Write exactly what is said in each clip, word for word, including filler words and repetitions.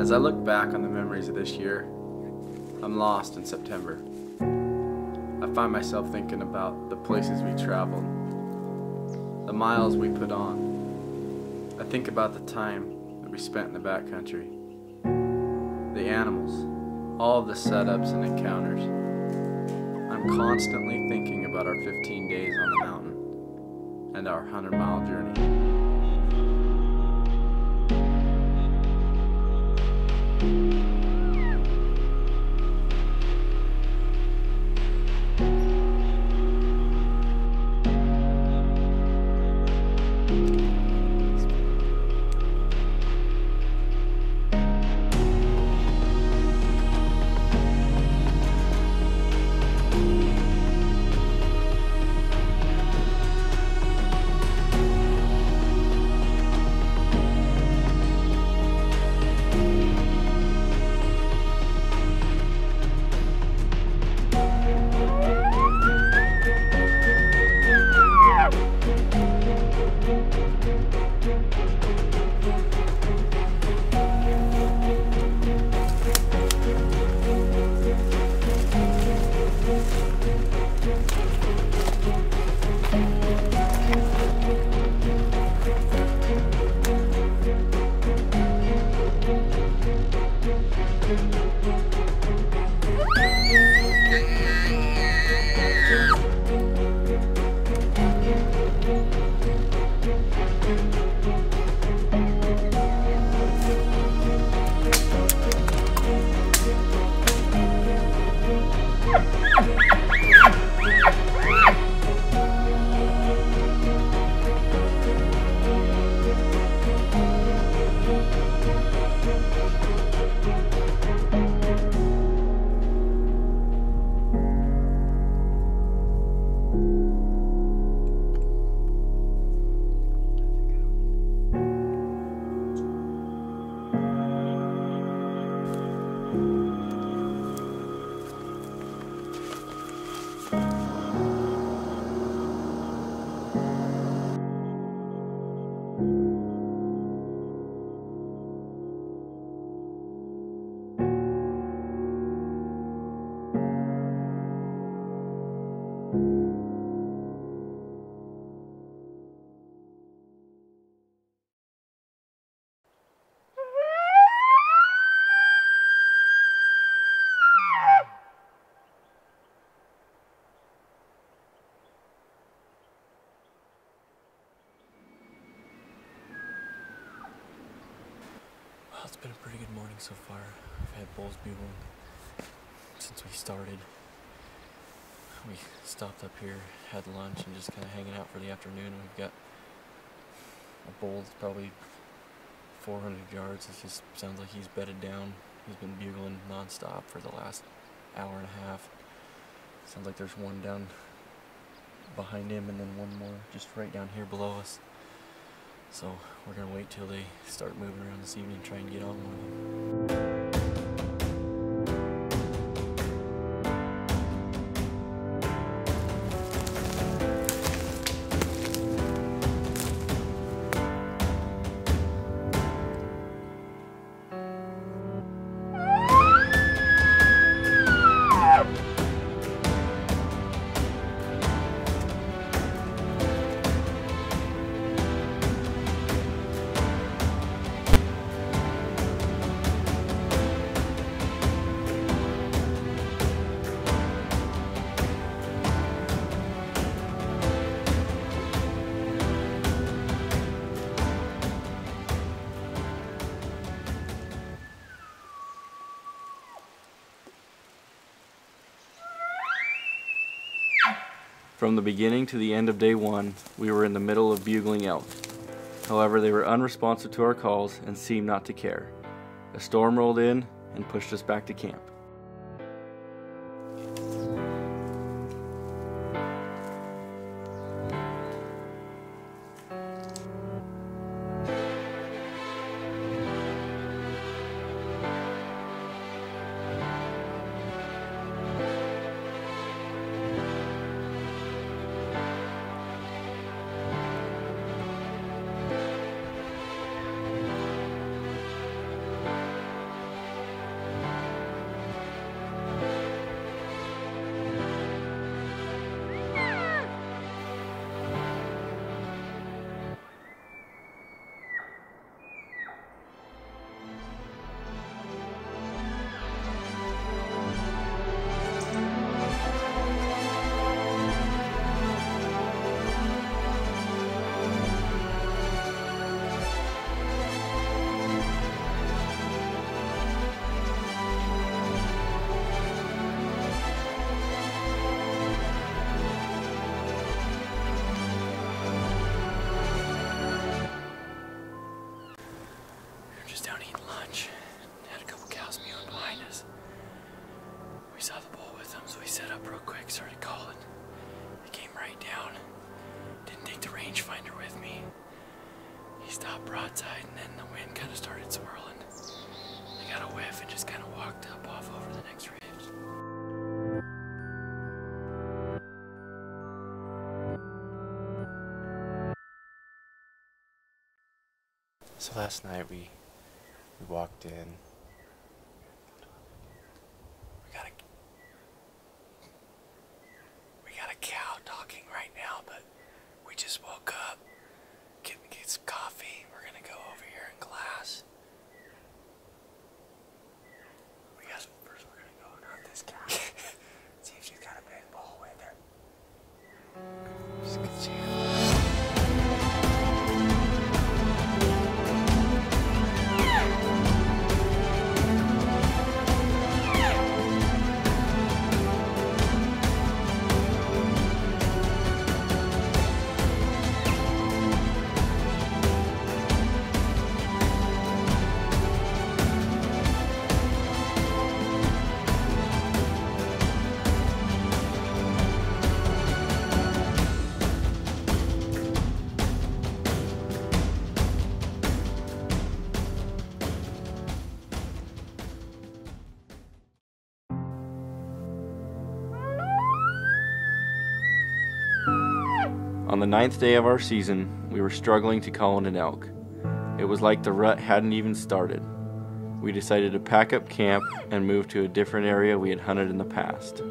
As I look back on the memories of this year, I'm lost in September. I find myself thinking about the places we traveled, the miles we put on. I think about the time that we spent in the backcountry, the animals, all of the setups and encounters. I'm constantly thinking about our fifteen days on the mountain and our hundred mile journey. Well, it's been a pretty good morning so far. I've had bulls bugling since we started. We stopped up here, had lunch, and just kind of hanging out for the afternoon. We've got a bull that's probably four hundred yards. It just sounds like he's bedded down. He's been bugling non-stop for the last hour and a half. Sounds like there's one down behind him and then one more just right down here below us. So we're gonna wait till they start moving around this evening and try and get on one of them. From the beginning to the end of day one, we were in the middle of bugling elk. However, they were unresponsive to our calls and seemed not to care. A storm rolled in and pushed us back to camp. the rangefinder with me. He stopped broadside, and then the wind kind of started swirling. I got a whiff and just kind of walked up off over the next ridge. So last night we we walked in. We got a we got a cow talking right now, but we just woke up. Get get some coffee. We're gonna go over here in class. We got first. We're gonna go around this cow. See if she's got a big bowl with her. Just gonna see her. On the ninth day of our season, we were struggling to call in an elk. It was like the rut hadn't even started. We decided to pack up camp and move to a different area we had hunted in the past.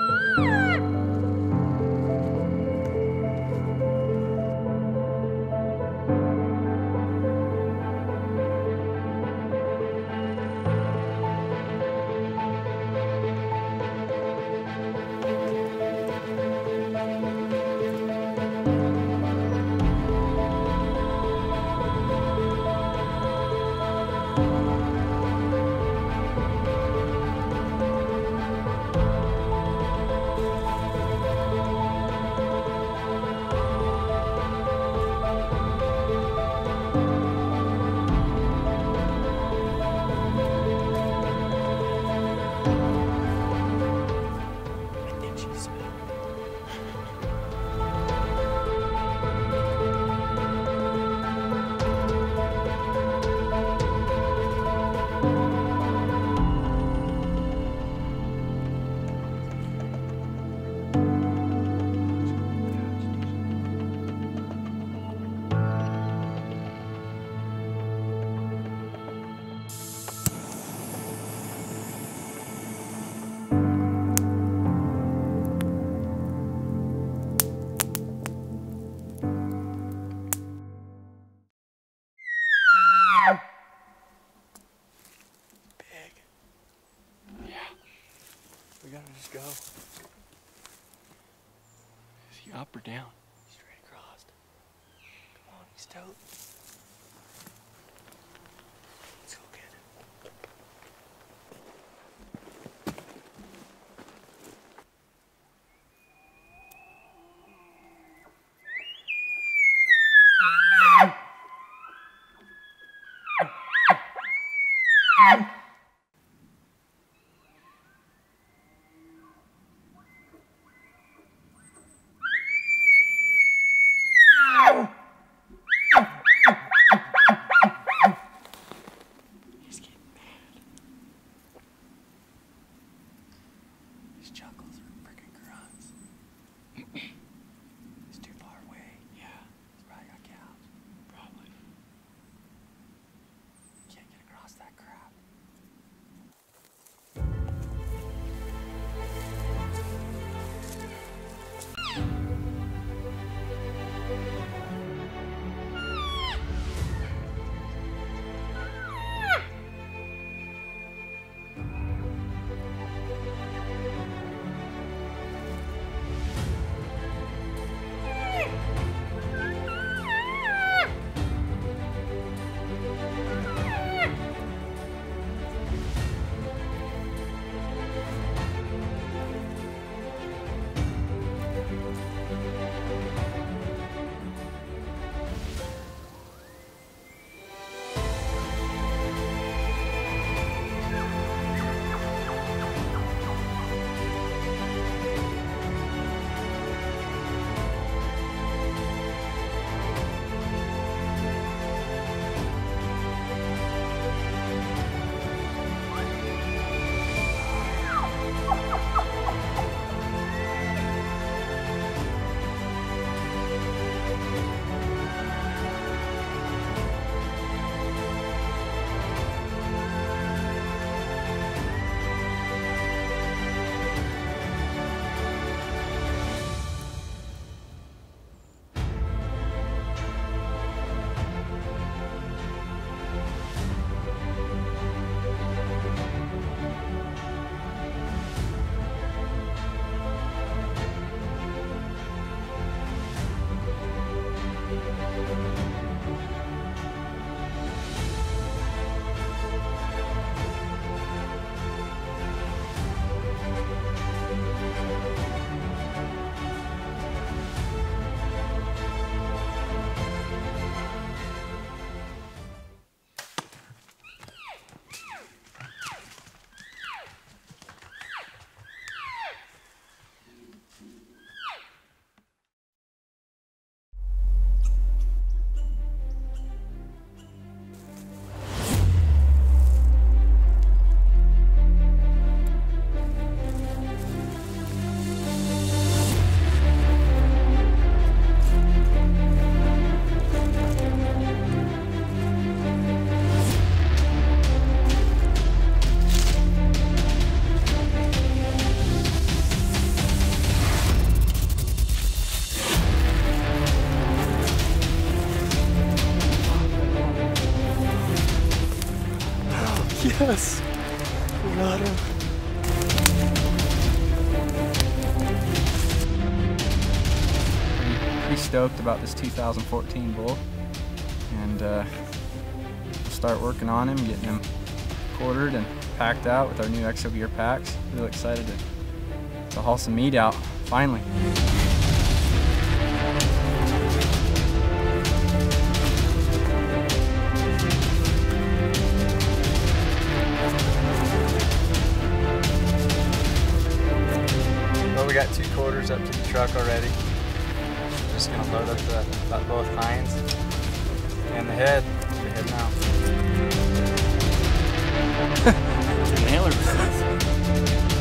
We gotta just go. Is he up or down? Straight across. Come on, he's tote. Let's go get it. Yes, we got him. Pretty, pretty stoked about this two thousand fourteen bull, and uh, we'll start working on him, getting him quartered and packed out with our new Exogear packs. Really excited to, to haul some meat out, finally. Well, we got two quarters up to the truck already. We're just gonna load up the, up both hinds and the head. We're heading out. Nailer.